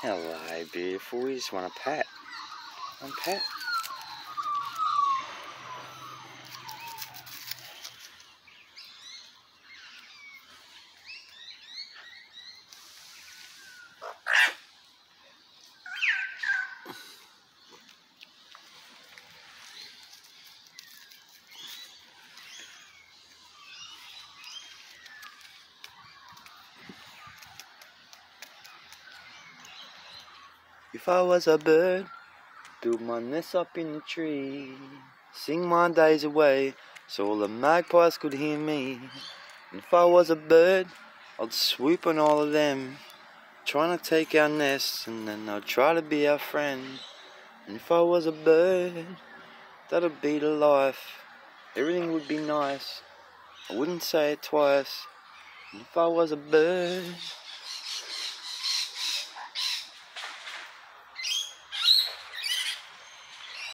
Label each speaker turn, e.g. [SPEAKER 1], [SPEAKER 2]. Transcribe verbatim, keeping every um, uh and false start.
[SPEAKER 1] Hello, beautiful. We just want a pat. One pat. If I was a bird, build my nest up in the tree, sing my days away so all the magpies could hear me. And if I was a bird, I'd swoop on all of them, trying to take our nests, and then I'd try to be our friend. And if I was a bird, that'd be the life. Everything would be nice, I wouldn't say it twice. And if I was a bird,